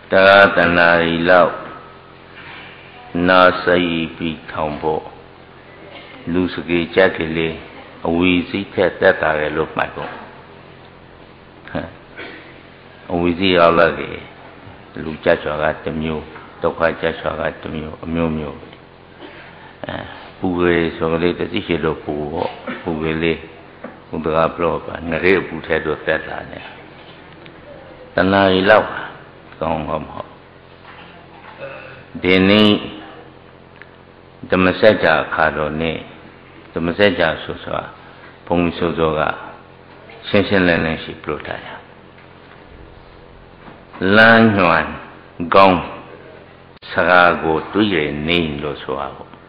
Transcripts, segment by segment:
Taga tanari lau na sayi pi thombo lusaki jakile awisi tatare lo maiko awisi alage lu jachaga temyo dokha jachaga temyo amyo pugere sogale tasi shelo pugo pugele udaga bloba ngare pu the do tatla ne tanari lauကောင်းမှာမဟုတ်ဒီနေ့ဓမ္မစကြာခါတော်နဲ့ဓမ္မစကြာဆိုစွာဘုံဆိုသောကရှင်းရှင်းလင်းလင်းရှိပြလို့ထားရလမ်းညွှန်ကောင်းစကားကိုတွေးရနေလို့ဆိုပါဘူး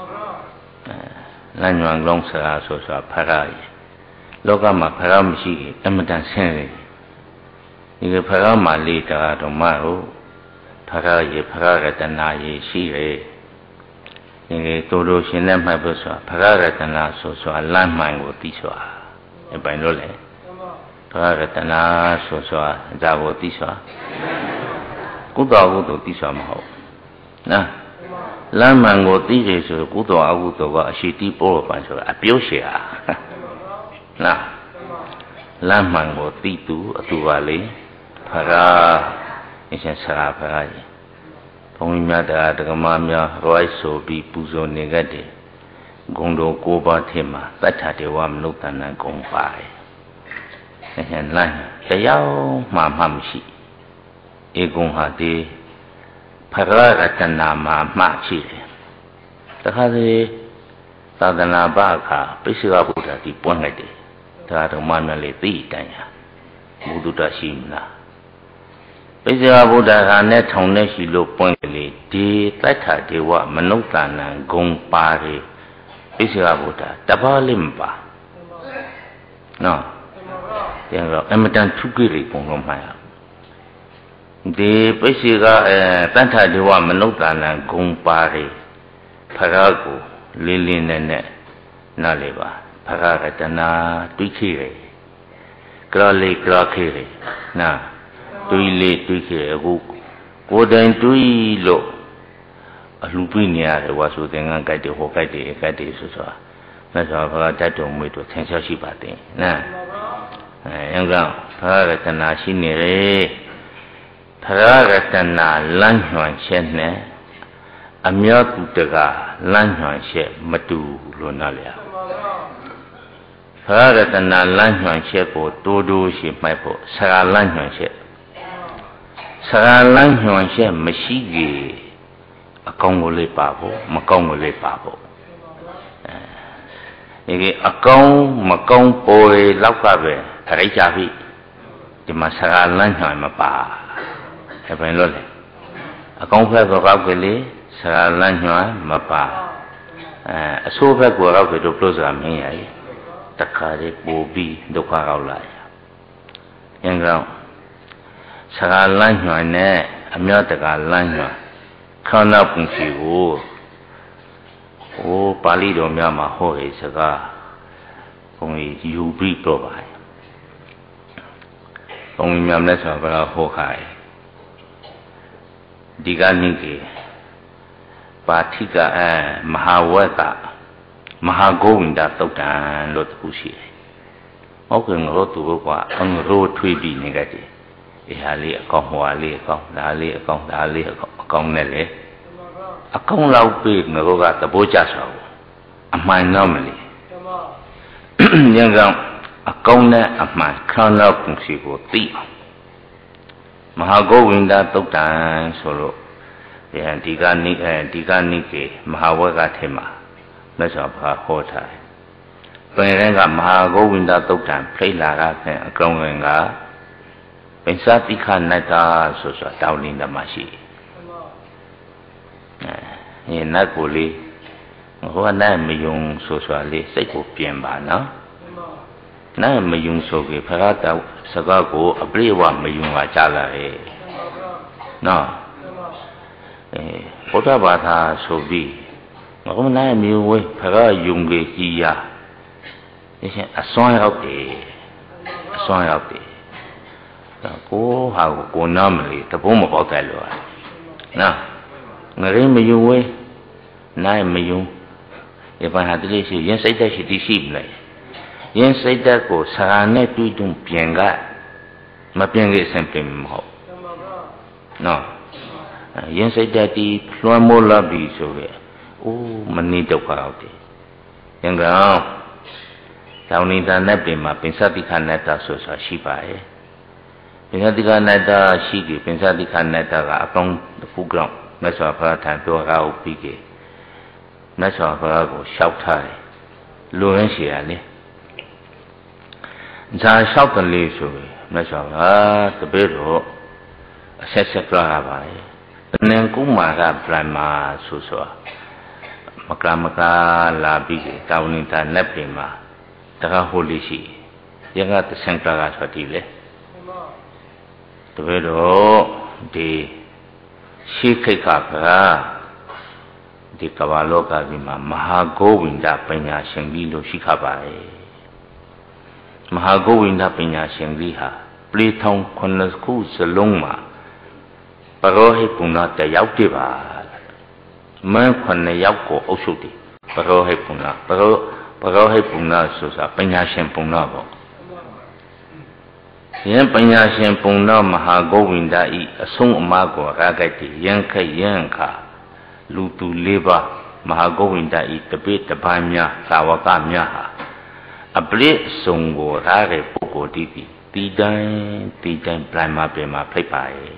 လမ်းညွှန်ကောင်းစကားဆိုစွာဖရရလောကမှာဖရမရှိရင်အမတန်ဆင်းရဲဒီဖရမလေးတာတော်မဟုတ်ဖရရေဖရရတနာရေရှိရဒီတို့တို့ရှင်နဲ့မှတ်ဖို့ဆိုဖရရတနာဆိုဆိုလမ်းမှန်ကိုသိစွာအပိုင်လို့လေဖရရတနာဆိုဆိုဇာကိုသိစွာကုသိုလ်အကုသိုလ်သိစွာမဟုတ်နော်လမ်းမှန်ကိုသိရဆိုကုသိုလ်အကုသိုလ်ကအရှိတိပို့ပါဆိုတာအပြုတ်ရှိဟာနော်လမ်းမှန်ကိုသိသူအတူပါလေဖရာအရှင်ဆရာဖရာကြီးဘုန်းကြီးများတရားဓမ္မများရွိုက်ဆိုပြီးပူဇော်နေကြတယ်ဂုံတော်၉ပါးထဲမှာတတ္ထဒေဝမနုဿနံဂုံပါတယ်အရှင်လမ်းတရားမှမရှိဧကုံဟာဒီဖရာရတနာမှာမှရှိတယ်တခါစီသာသနာ့ဘအခါပိစိကဗုဒ္ဓဒီပွင့်လိုက်တယ်တရားဓမ္မများလေးသိတိုင်ဟာဘုဒ္ဓရှိမလားပိစိကဗုဒ္ဓဟာနဲ့ထောင်နဲ့ရှိလို့ပွင့်ကလေးဒီတတ္ထဒေဝမနုဿနံဂုံပါတယ်ပိစိကဗုဒ္ဓတပါးလေးမပါနော်ပြန်တော့အမတန်ထုကြည့်လေပုံလုံးမှားရဒီပိစိကတတ္ထဒေဝမနုဿနံဂုံပါတယ်ဖရာကိုလေးလေးနဲ့နားလေပါဖရာရတနာတွေးขี้တယ်ကလာလေးကလာขี้တယ်နာတွေးလေးတွေးขี้အခုကိုယ်တိုင်တွေးလို့အလှပြနေရတယ်ဝါဆိုသင်္ကန်းကြိုက်တယ်ဟောကြိုက်တယ်ကြိုက်တယ်ဆိုတော့မြတ်စွာဘုရားတတ်တော်မွေးတော့သင်္ချောရှိပါတယ်နာအဲကြောင့်ဖရာရတနာရှိနေတယ်ဖရာရတနာလမ်းညွှန်ချက်နဲ့အမြောသူတကလမ်းညွှန်ချက်မတူလို့နားလျာဖရာရတနာလမ်းညွှန်ချက်ကိုတိုးတိုးရှိမှတ်ဖို့ဆရာလမ်းညွှန်ချက်ဆရာလမ်းညွှန်ချက်မရှိကြီးအကောင်းကိုလေးပါဖို့မကောင်းကိုလေးပါဖို့ဒီအကောင်းမကောင်းပေါ်လေလောက်ကပဲအရိကြပြီဒီမှာဆရာလမ်းညွှန်မပါအဲ့ဘယ်လိုလဲအကောင်းဖက်ကိုကောက်ကလေးဆရာလမ်းညွှန်မပါအဆိုးဘက်ကိုကောက်ပြီးတော့ပြောစရာမင်းရည်တခါလေးပို့ပြီးဒုက္ခရောက်လာရအင်းကောင်ဆရာလမ်းညွှန်နဲ့အမြောတကလမ်းညွှန်ခန္ဓာပုံစီကိုပါဠိတော်များမှာဟောရေးစကားဘုန်းကြီးယူပြီးတော့ပါတယ်ဘုန်းကြီးများလက်ဆောင်ကဟောခိုင်းဒီကနေ့ကပါဠိကမဟာဝက်ကမဟာဂုဏ်ဒသုတ်တံလို့တခုရှိတယ်။ဟုတ်ကဲ့ငါတို့သူကအငရိုးထွေးပြီးနေကြတယ်။အေဟာလေးအကောင်ဟွာလေးအကောင်ဒါလေးအကောင်ဒါလေးအကောင်နဲ့လေအကောင်လောက်ပြီးငါတို့ကသဘောကျဆောက်အမှန်တော့မလေး။ညံကောင်အကောင်နဲ့အမှန်ခန္ဓာပုံစီကိုသိအောင်မဟာဂုဏ်ဒသုတ်တံဆိုလို့ဒီကနေ့ကေမဟာဝက်ကထဲမှာမြတ်စွာဘုရားဟောထားတယ်။ပင်ရင်ကမဟာဂုဏ်ဒသုတ်တံဖိတ်လာကဖြင့်အကောင်ဝင်ကပိစတိခနတ္တာဆိုဆိုတာတောင်းနေတယ်မှာရှိတယ်။နတ်ကိုလေးဟိုကနတ်မယုံဆိုဆိုတာလေးစိတ်ကိုပြင်ပါနော်။နတ်မယုံဆိုကေဖရာတောစကားကိုအပြည့်အဝမယုံပါကြလာရဲ့။နော်ဘုရားဘာသာဆိုပြီးငါကမနိုင်မျိုးဝဲဖရာယုံကြီးကြီးရအရှင်အစွမ်းရောက်တယ်ကိုဟာကိုနားမလေးတပုံးမပေါက်တယ်လို့နော်ငရင်းမယုံဝဲနိုင်မယုံရပါဟာတလေးရှိရင်စိတ်တက်ရှိတည်ရှိမလဲရင်စိတ်တက်ကိုစာနဲ့တွေးတုံးပြင်ကမပြင်ခဲ့စင်ပြင်မဟုတ်နော်ရင်စိတ်တက်တီးလွှမ်းမိုးလာပြီဆိုရဲအိုးမနေဒုက္ခရောက်တယ်ရင်ကောင်တောင်းနေတာနဲ့ပြင်မှာပင်စတိခနဲ့တာဆိုတာရှိပါရဲ့ပင်စတိခနဲ့တာရှိပြီပင်စတိခနဲ့တာကအကောင်းတစ်ခုကြောင့်မြတ်စွာဘုရားထံပြောကားကိုပြီးခဲ့မြတ်စွာဘုရားကိုလျှောက်ထားတယ်လူရင်းရှိရလေဇာလျှောက်ကလေးဆိုပြီးမြတ်စွာဘုရားတပည့်တော်အဆက်ဆက်ကြွားရပါလေတဏ္ဍကုမာကဗြဟ္မာဆိုမကလာပြီးတောင်းနေတာနဲ့ပြင်မှာတခါဟိုလေးရှိရကတဆန်ကလာဆိုတည်လေတပည့်တော်ဒီရှိခိတ်ကဗရာဒီကဘာလောကကြီးမှာမဟာဂိုဝိန္ဒပညာရှင်ကြီးလို့ရှိခပါရဲ့မဟာဂိုဝိန္ဒပညာရှင်ကြီးဟာပရိထောင်ခုနှစ်ခုစလုံးမှာပရောဟိတ်ဘုံတော်တယောက်တည်းပါမန်းခုနှစ်ယောက်ကိုအုပ်ချုပ်တယ်ပရောဟိတ်ဘုံတော်ပရောဟိတ်ဘုံတော်ဆိုတာပညာရှင်ဘုံတော်ပေါ့ယံပညာရှင်ဘုံတော်မဟာဂိုဝိန္ဒဤအဆုံးအမကိုရာဂိုက်တည်ယံခက်ယံခါလူသူလေးပါမဟာဂိုဝိန္ဒဤတပိတပန်းများသာဝကများဟာအပရိစုံကိုရာတဲ့ပုဂ္ဂိုလ်တီတိုင်းပြန်မှာဖိတ်ပါရဲ့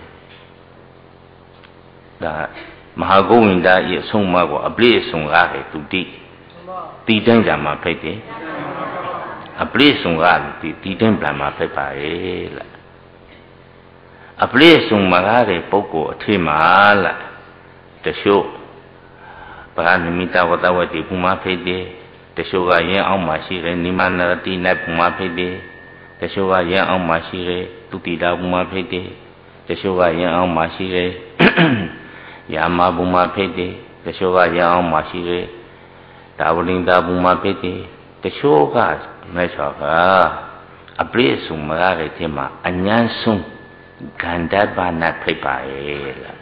ဒါမဟာဂိုဝိန္ဒဤအဆုံးအမကိုအပရိစုံရာတဲ့သူတီတိုင်းပြန်မှာဖိတ်တယ်အပရိစုံကတီတိုင်းပြန်မှာဖိတ်ပါရဲ့လားအပရိစုံမှာရတဲ့ပုဂ္ဂိုလ်အထည်မှာလားတချို့ပရဏိမိတဝတဝတိဘုမဖိတ်တယ်တချို့ကရင်အောင်မှရှိတယ်နိမနရတိနဲ့ဘုမဖိတ်တယ်တချို့ကရင်အောင်မှရှိတယ်သူတိတာဘုမဖိတ်တယ်တချို့ကရင်အောင်မှရှိတယ်ယာမဘုမဖိတ်တယ်တချို့ကရင်အောင်မှရှိတယ်ဒါဝလိန်တာဘုမဖိတ်တယ်တချို့ကမဲ့ဆောကအပရိစုံမရတဲ့ထဲမှာအញ្ញမ်းဆုံးဂန္ဓပနာဖိတ်ပါရဲ့လား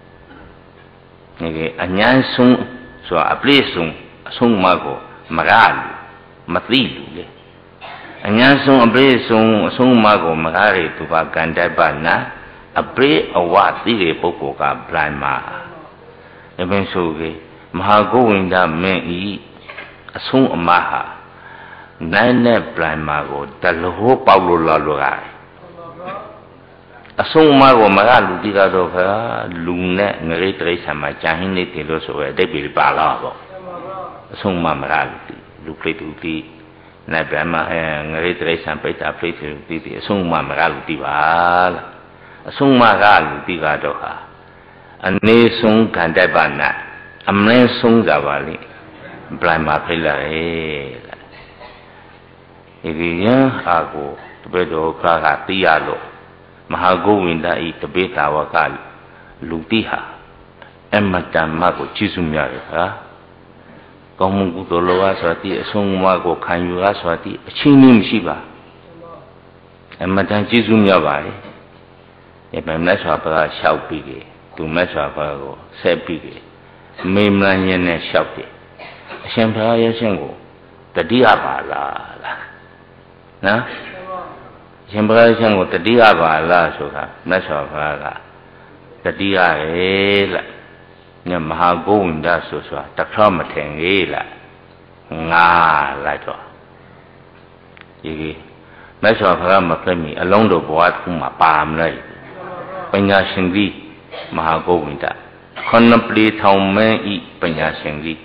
ဒီအញ្ញမ်းဆုံးဆိုတာအပရိစုံအဆုံးမကိုမရလူမသိလူလေအញ្ញမ်းဆုံးအပရိစုံအဆုံးမကိုမရတဲ့သူကဂန္ဓပနာအပရိအဝသိတဲ့ပုဂ္ဂိုလ်ကဗြဟ္မာအပင်ဆိုကေမဟာဂိုဝိန္ဒမင်းဤအဆုံးအမဟာနိုင်နဲ့ဗြဟ္မာကိုတလောပေါက်လို့လာလို့ရတယ်အဆုံးအမကိုမရလူတိကတော့ခါလူနဲ့ငရိတရိษံမှာကြာဟင်းနေတယ်လို့ဆိုရတဲ့အတိတ်ပါလာပေါ့အဆုံးအမမရလူပြိတူတိနဲ့ဗြဟ္မာငရိတရိษံပိတ္တာပြိတူတိအဆုံးအမမရလူတိပါလားအဆုံးအမကလူတိကတော့ဟာအနေဆုံးခန္ဓာပနာအမင်းဆုံးကြပါလိဗြဟ္မာဖိလာရဲ့ဒီယံအာကိုတပည့်တော်ကသိရလို့မဟာဂိုဝိန္ဒဤတပိသာဝကလူတိဟာအမတန်မကိုကျေစုများတယ်ဟာကောင်းမှုကုသိုလ်လောကဆိုတဲ့အဆုံးအမကိုခံယူရဆိုတဲ့အချင်းချင်းမရှိပါအမတန်ကျေစုများပါလေဒီမှာမြတ်စွာဘုရားလျှောက်ပြီးတယ်သူမြတ်စွာဘုရားကိုဆက်ပြီးတယ်မေမလန်ရင်နဲ့လျှောက်တယ်အရှင်ဘုရားရဲ့ရှင်ကိုတတိယပါလားနော်ရှင်ဘုရားရှင်ကိုတတိယပါလားဆိုတာမြတ်စွာဘုရားကတတိယရဲ့လားညမဟာဂိုဝိန္ဒဆိုတာတခါမထင်ကြီးလားငါလိုက်တော့ဒီမြတ်စွာဘုရားမပြတ်မီအလုံးတော်ဘဝတစ်ခုမှာပါမလိုက်ပညာရှင်ကြီးမဟာဂိုဝိန္ဒခဏပလီထောင်မင်းဤပညာရှင်ကြီး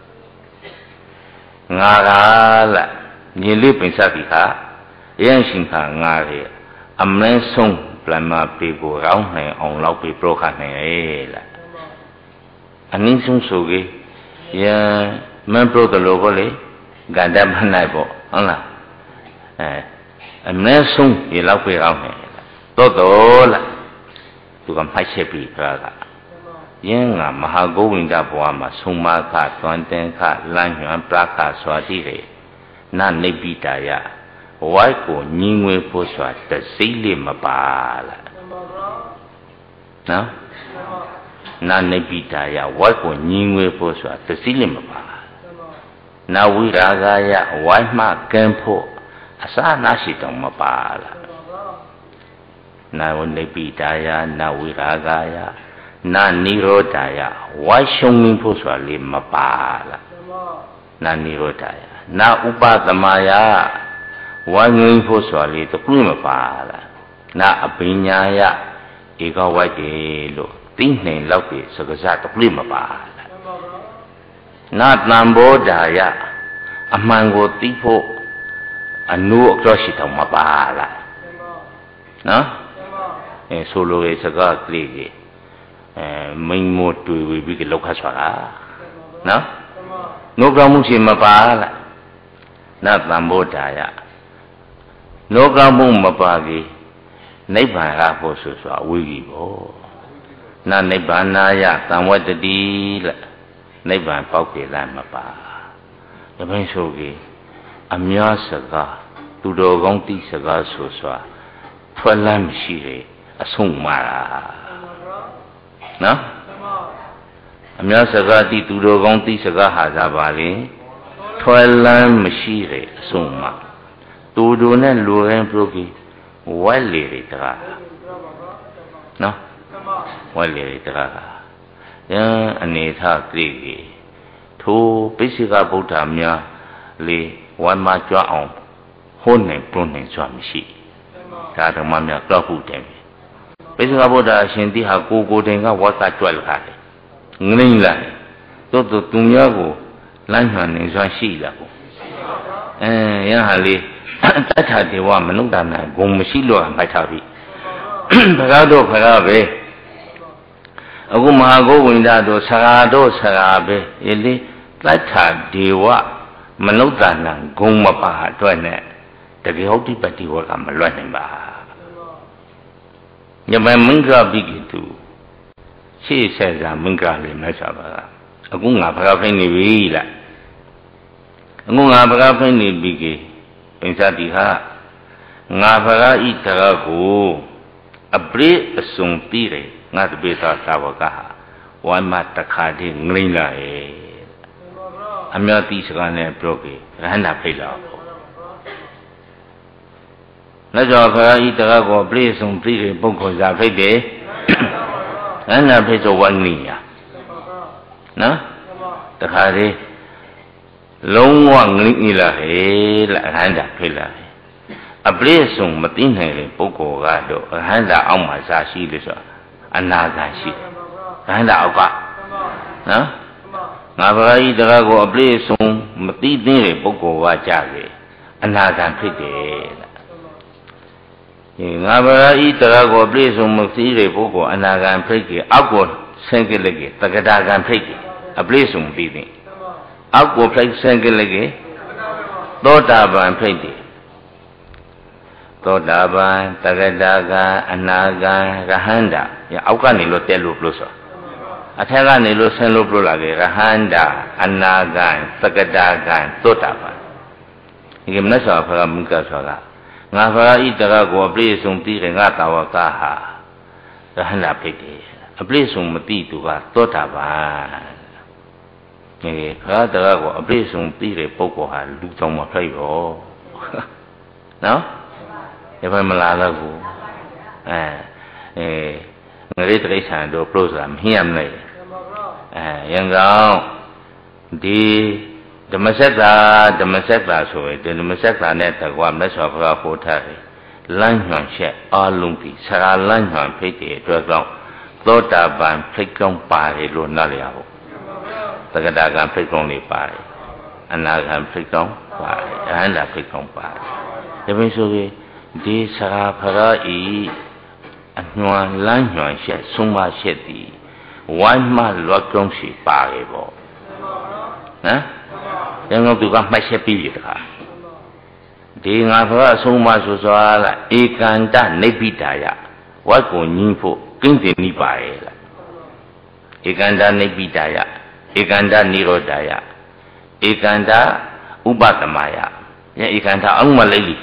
ငါကလားညီလေးပင်စတိခါရန်ရှင်ခါငါရဲ့အမင်းဆုံးဗြဟ္မာပေကိုရောင်းနိုင်အောင်လောက်ပြီးပြခနိုင်ရဲ့လားအနည်းဆုံးဆိုကြီးယံမန်ပရိုတလို့ကိုလေဂန္ဓမနိုင်ပေါ့ဟုတ်လားအမင်းဆုံးဒီလောက်ပြီးရောင်းနိုင်တော့လားသူကမှတ်ချက်ပြီးပြတာယင်းကမဟာဂိုဝိန္ဒဘဝမှာဆုံးမခသွန်တင်ခလမ်းညွန်ပရခစွာတိရေနနိဗ္ဗိတာယဝိုက်ကိုညီငွေဖို့ဆိုတာတစိမ့်လေးမပါလားနော်နာနိဗ္ဗိတာယဝိုက်ကိုညီငွေဖို့ဆိုတာတစိမ့်လေးမပါနာဝိရာဂယဝိုက်မှကင်းဖို့အစနာရှိတော့မပါလားနာဝနိဗ္ဗိတာယနာဝိရာဂယနာနိရောဓယဝိုက်ရှုံးဖို့ဆိုတာလေးမပါလားနာနိရောဓယနာဥပသမယဝိုင်းငိမ့်ဖို့ဆိုတာလေးတခုမပါလားနာအပညာယဧကဝိုက်တယ်လို့သိနှိမ်လောက်ပြီစကားစတခုမပါလားနာတံဘောဓာယအမှန်ကိုသိဖို့အနုအကြောရှိတော့မပါလားနော်ဆိုလိုရဲ့စကားကလေးကြီးမိန်မို့တွေ့ပြီးလောက်ခတ်ဆိုတာနော်နှုတ်ကောင်းမှုရှိမပါလားနတ်တံဘောဓာယနှုတ်ကောင်းမှုမပါကြီးနိဗ္ဗာန်ရဖို့ဆိုအဝိကြီးပေါ့နာနိဗ္ဗာနာယသံဝတ္တိလက်နိဗ္ဗာန်ပေါက်ပြီလားမပါဒါပဲဆိုကြီးအများစကားသူတော်ကောင်းတိစကားဆိုထွက်လမ်းမရှိတယ်အဆုံးမှားတာနော်အများစကားတိသူတော်ကောင်းတိစကားဟာသာပါလေထွက်လမ်းမရှိတယ်အဆုံးမှားသူတို့နဲ့လူရင်းပြုကြီးဝက်လေတွေတကားနော်ဝက်လေတွေတကားယံအနေထားကြည့်ကြီးထိုပိစိကဗုဒ္ဓများလေဝမ်းမကြွအောင်ဟိုးနေပြုံးနေစွာမရှိဒါဓမ္မများကြောက်ဖို့တယ်ပိစိကဗုဒ္ဓအရှင်တိဟာကိုတင်ကဝက်ကကြွက်လာတယ်ငလိမ့်လာတယ်တို့သူများကိုလမ်းမှန်နေစွာရှိလာကိုယံဟာလေတထာဒေဝမနုဿာနာဂုံမရှိလို့မှတ်ထားပြီဘဂါတို့ဘဂါပဲအခုမဟာဂုဝိန္ဒတို့ဆရာတို့ဆရာပဲယလေတထာဒေဝမနုဿာနာဂုံမပါအတွက်နဲ့တကယ်ဟုတ်တိပတိဝကမလွတ်နိုင်ပါညမမင်္ဂပိကိတုရှေ့ဆက်စာမင်္ဂလေးမဲ့ဆိုပါအခုငါဘဂါဖိနေပြီလားအခုငါဘဂါဖိနေပြီကေပိစတိဟာငါဘဂါဤတရကိုအပရိအစုံတိတယ်ငါတပိသာသာဝကဟာဝမ်းမတခါတည်းငလိမ့်လာရဲ့အမြတ်တိစကားနဲ့ပြောကေရဟန္တာဖိတ်လာပေါ့လက်ကြောဘဂါဤတရကိုအပရိအစုံတိတယ်ပုဂ္ဂိုလ်စာဖိတ်တယ်ရဟန္တာဖိတ်ဆိုဝဏိယာနော်တခါတည်းလုံးဝငလိမ့်လာဟဲ့လားအဟန္တာဖိလာအပရိစုံမသိနိုင်တဲ့ပုဂ္ဂိုလ်ကတော့အဟန္တာအောက်မှာစာရှိလို့ဆိုအနာဂတ်ရှိအဟန္တာအောက်ကနော်ငါဘဂါဤတရားကိုအပရိစုံမသိသိတဲ့ပုဂ္ဂိုလ်ကကြတယ်အနာဂတ်ဖြစ်တယ်လားငါဘဂါဤတရားကိုအပရိစုံမသိတဲ့ပုဂ္ဂိုလ်အနာဂတ်ဖြစ်ကြအောက်ကိုဆင်းကြလိုက်ကြတက္ကတာကံဖြစ်ကြအပရိစုံသိသိအောက်ကိုဖိတ်ဆင်းကြလိုက်ကြသောတာပန်ဖိတ်တယ်သောတာပန်တက္ကတာကံအနာဂံရဟန္တာအောက်ကနေလို့တက်လို့ဆိုအထက်ကနေလို့ဆင်းလို့ပြောလာကြရဟန္တာအနာဂံတက္ကတာကံသောတာပန်ဒီကမနဆောဖကမုကဆိုတာငါဖကဤတရကိုအပြည့်စုံသိတယ်ငါတာဝကဟာရဟန္တာဖိတ်တယ်အပြည့်စုံမသိသူကသောတာပန်ခါတရကိုအပြည့်စုံသိတဲ့ပုဂ္ဂိုလ်ဟာလူတောင်မဖိတ်ရောနော်ဒီဘက်မလာတော့ဘူးငရေတိရစ္ဆာန်တို့ပလို့ဆိုတာမဟင်းရမလဲရန်ကောင်ဒီဓမ္မစက်တာဆိုရင်ဒီဓမ္မစက်တာနဲ့တကွာမြတ်စွာဘုရားဟောထားတယ်လမ်းညွှန်ချက်အလုံးပြီဆရာလမ်းညွှန်ဖိတ်တဲ့အတွက်ကြောင့်သောတာပန်ဖိတ်ကောင်းပါတယ်လို့နားလည်ရဖို့သက္ကတာကံဖိတ်ကောင်းလေးပါတယ်အနာဂံဖိတ်ကောင်းပါတယ်အဟန္တာဖိတ်ကောင်းပါတယ်ဒါပေမဲ့ဆိုရင်ဒီဆရာဖရာဤအညွှန်လမ်းညွှန်ချက်ဆုံးမချက်သည်ဝိုင်းမလွတ်ကောင်းစီပါလေပေါ့ဟမ်ဒါကြောင့်သူကမှတ်ချက်ပြီးပြီတခါဒီငါဖရာအဆုံးမဆိုစွာလားဧကန္တနိဗ္ဗိတာယဝတ်ကိုညင်းဖို့ကင်းစင်နိပါရဲ့လားဧကန္တနိဗ္ဗိတာယဧကန္တနိရောဓယဧကန္တဥပသမယဧကန္တအောင်မလေးလီ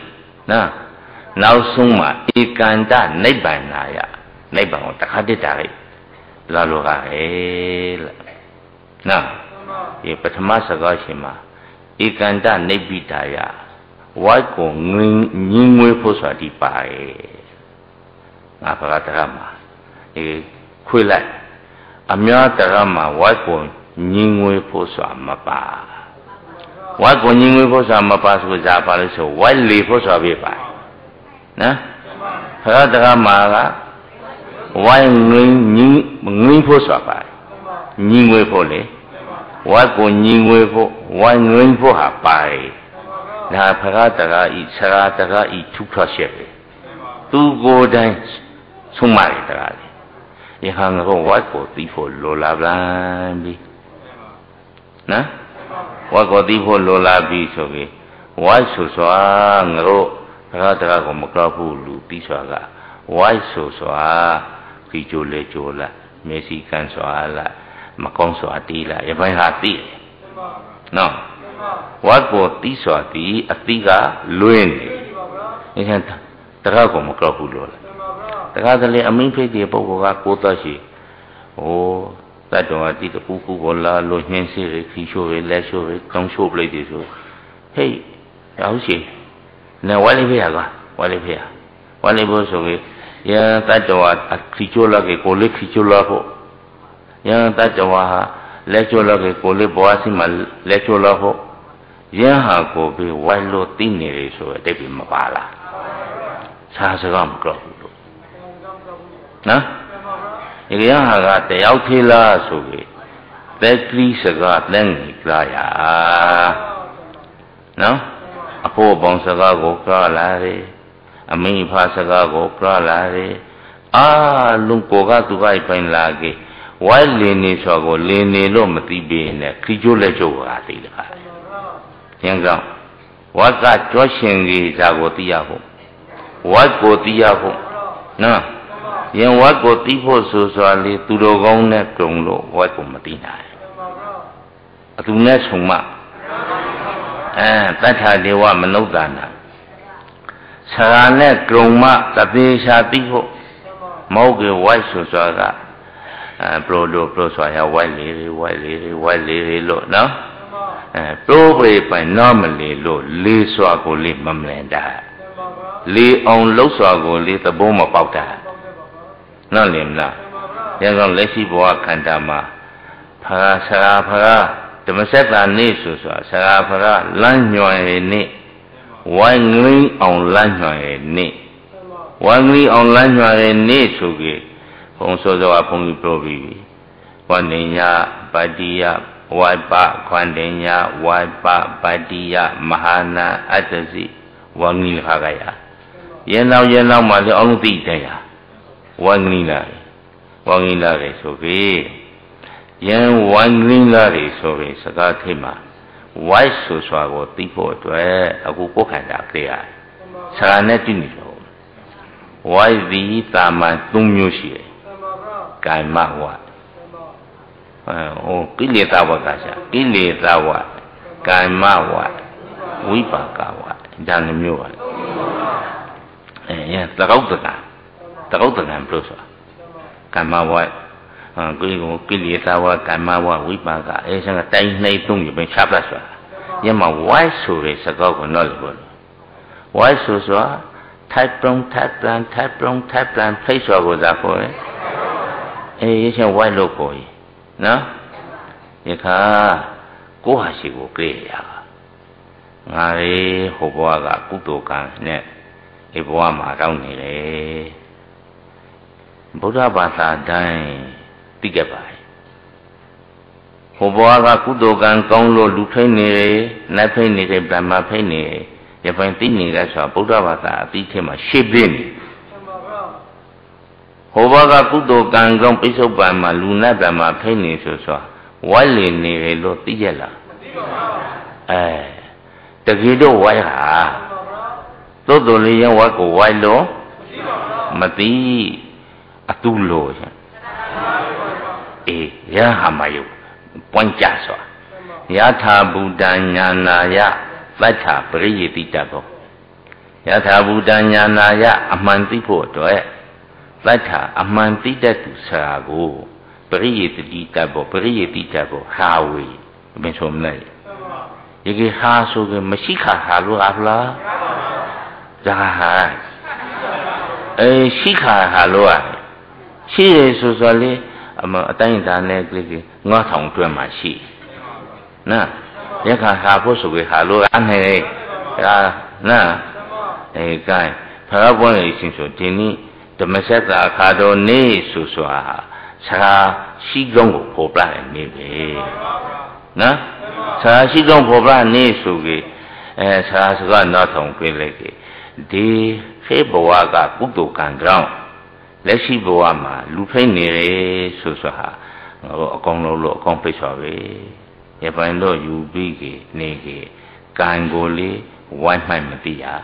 နော်နောက်ဆုံးမှာဧကန္တနိဗ္ဗာန်နာယနိဗ္ဗာန်ကိုတခါတည်းတာလေလာလို့ရတယ်လို့နော်ဒီပထမစကားရှင်မှာဧကန္တနိဗ္ဗိတာယဝိုက်ကိုငင်းငွေဖို့ဆိုတာဒီပါရဲ့ငါဘဂတရမှာဒီခွေလိုက်အများတရမှာဝိုက်ကိုငင်းငွေဖို့ဆိုတာမပါဝိုက်ကိုငင်းငွေဖို့ဆိုတာမပါဆိုကြပါလို့ဆိုဝိုက်လေဖို့ဆိုတာပြပါနော်ဘဂတရမှာကဝိုက်ငင်းဖို့ဆိုတာပါငင်းငွေဖို့လေဝိုက်ကိုငင်းငွေဖို့ဝိုက်ငင်းဖို့ဟာပါတယ်ဒါဖရာတရာဤဆရာတရာဤထုထရှက်ပဲသူကိုယ်တိုင်ဆုံးမတယ်တရာလေယဟန်ကိုဝတ်ကိုသိဖို့လိုလာပြန်ပြီနော်ဝတ်ကိုသိဖို့လိုလာပြီဆိုပြီးဝတ်ဆိုစွာငါတို့ဖရာတရာကိုမကြောက်ဘူးလူပြီးစွာကဝတ်ဆိုစွာဒီကြိုလေကြိုလာမျက်စိကန်စွာလာမကောင်းစွာတီးလာရပိုင်းဟာတီးတယ်နော်ဝတ်ကိုတီးစွာတီးအတိကလွင်းနေအင်းတရကိုမကြောက်ဘူးလို့လားတခါတလေအမင်းဖိတ်တဲ့ပုဂ္ဂိုလ်ကကိုသက်ရှိဟိုတတ်တော်အတိတကူကူကိုလာလို့ညှင်းစီရခီချိုရလက်ချိုရကောင်းချိုပလိုက်တယ်ဆိုဟေးရောက်ရှိနေဝါလေးဖေရကွာဝါလေးဖေရဝါလေးဖို့ဆိုပြီးရတတ်တော်ခီချိုလာကေကိုလေးခီချိုလာဖို့ရတတ်တော်ဟာလက်ချိုလာကေကိုလေးဘွားစီမှာလက်ချိုလာဖို့ရဟာကိုပြီးဝိုင်းလို့သိနေတယ်ဆိုတော့တိတ်ပြီးမပါလားစာစကားမကြောက်ဘူးလို့နော်ဒီရဟာကတယောက်သေးလားဆိုပြီးသက်ကလေးစကားလက်ငယ်ကြရနော်အဖို့ပေါင်းစကားကိုကြားလာတယ်အမိဖာစကားကိုကြားလာတယ်အာလုံကိုကသူကပိုင်လာကေဝိုင်းလင်းနေဆိုကိုလင်းနေလို့မသိပေနဲ့ခီကျိုးလက်ကျိုးကသိလားကျင်းကောင်းဝတ်ကကြောရှင်ကြီးဇာကိုသိရဖို့ဝတ်ကိုသိရဖို့နော်ရင်ဝတ်ကိုသိဖို့ဆိုစွာလေသူတော်ကောင်းနဲ့ကြုံလို့ဝတ်ကိုမသိနိုင်အသူနဲ့ဆုံမတတ္ထာဒေဝမနုဿာနာဆရာနဲ့ကြုံမတသေးရှာသိဖို့မဟုတ်ကေဝတ်ဆိုစွာကပရိုစွာရဝတ်လေလို့နော်တိုးပေပိုင်နော်မလေလို့လေးစွာကိုလေးမမလင်တာလေးအောင်လှုပ်စွာကိုလေးသဘောမပေါက်တာနော်လင်မလားဒါကြောင့်လက်ရှိဘဝခန္ဓာမှာဖရာဆရာဖရာဓမ္မစက်တာနေဆိုစွာဆရာဖရာလမ်းညွှန်ရဲ့နေဝိုင်းငိမ့်အောင်လမ်းညွှန်ရဲ့နေဝိုင်းငိမ့်အောင်လမ်းညွှန်ရဲ့နေဆိုကြဘုံစောစောဘုံကြီးပြောပြီးဝဏ္ဏညာပတ္တိယဝိပခွန္တေညာဝိပပတ္တိယမဟာနာအတ္တစီဝင္နိခကယရေနောက်မှလည်းအောင်သိတယ်ဟာဝင္နိလာလေဆိုပြီးယံဝင္နိလာလေဆိုပြီးစကားထိမှာဝိုက်ဆိုစွာကိုသိဖို့အတွက်အခုကိုယ်ခန္ဓာကြည့်ရဆရာနဲ့တွေ့နေလို့ဝိုက်သည်တာမန်၃မျိုးရှိတယ်ကာမဝါကိလေသာဝကရှာကိလေသာဝကာမဝဝိပါကဝဒါနှမျိုးပါတကောက်တကံဘလို့ဆိုတာကာမဝကိလေသာဝကာမဝဝိပါကဆံကတိုင်းနှိမ့်သုံးရပင်ချပlatဆိုတာညမှာဝိုက်ဆိုတဲ့စကားကိုတော့လို့ပြောဝိုက်ဆိုဆိုတာထိုက်ပလုံးထိုက်ပလန်ဖိတ်ဆိုကိုသာခေါ်တယ်ရချင်းဝိုက်လို့ခေါ်ရင်နော်ယခါကိုဟာရှိကိုကြည့်ရငါရေဟိုဘဝကကုသိုလ်ကံနဲ့ဒီဘဝမှာတောင်းနေလေဗုဒ္ဓဘာသာတိုင်းသိကြပါဟိုဘဝကကုသိုလ်ကံကောင်းလို့လူဖိနေတယ်နတ်ဖိနေတယ်ဗြဟ္မာဖိနေတယ်ရပိုင်သိနေကြဆိုဗုဒ္ဓဘာသာအသိထဲမှာရှေ့ပြင်းနေဟိုဘကကုသိုလ်ကံကောင်းပိဿုပန်မှာလူနတ်ဗြဟ္မာဖိနေဆိုဝိုက်လင်နေတယ်လို့သိရလားတကယ်တော့ဝိုက်ဟာသို့တော်လေးရင်ဝိုက်ကိုဝိုက်လို့မသိအတူလို့ရဟမယုပွင့်ကြစွာယထာဘူတံညာနာယသတ္ထပရိယေတိတဘောယထာဘူတညာနာယအမှန်သိဖို့အတွက်သတ္ထာအမှန်သိတတ်သူဆရာကိုပရိယေတိတတ်ဖို့ပရိယေတိတတ်ဖို့ဟာဝေဘယ်ဆိုမလဲယကေဟာဆိုကမရှိခါဟာလို့အလားဒါဟာရှိခါဟာလို့ရှိရဆိုဆိုလေအတိုင်းအတာနဲ့ကလေးငါးထောင်တွဲမှာရှိနော်ယခါဟာဖို့ဆိုကေဟာလို့အနေဒါနော်ကဲဖရာပွင့်လေးရှင်ဆိုဒီနေ့ဓမ္မစက်တာအခါတော်နေဆိုဆိုတာဆရာရှိကောင်းကိုပေါ်ပြတယ်နေပဲနော်ဆရာရှိကောင်းပေါ်ပြနေဆိုကေဆရာစကားနားထောင်ပြလိုက်ကေဒီခေဘဝကကုသိုလ်ကံကြောင့်လက်ရှိဘဝမှာလူဖိနေတယ်ဆိုဆိုတာငါတို့အကောင်လုံးလို့အကောင်ပိတ်သွားပဲရပိုင်တော့ယူပြီးကေနေကေကံကိုလေးဝိုင်းမှိုက်မသိရ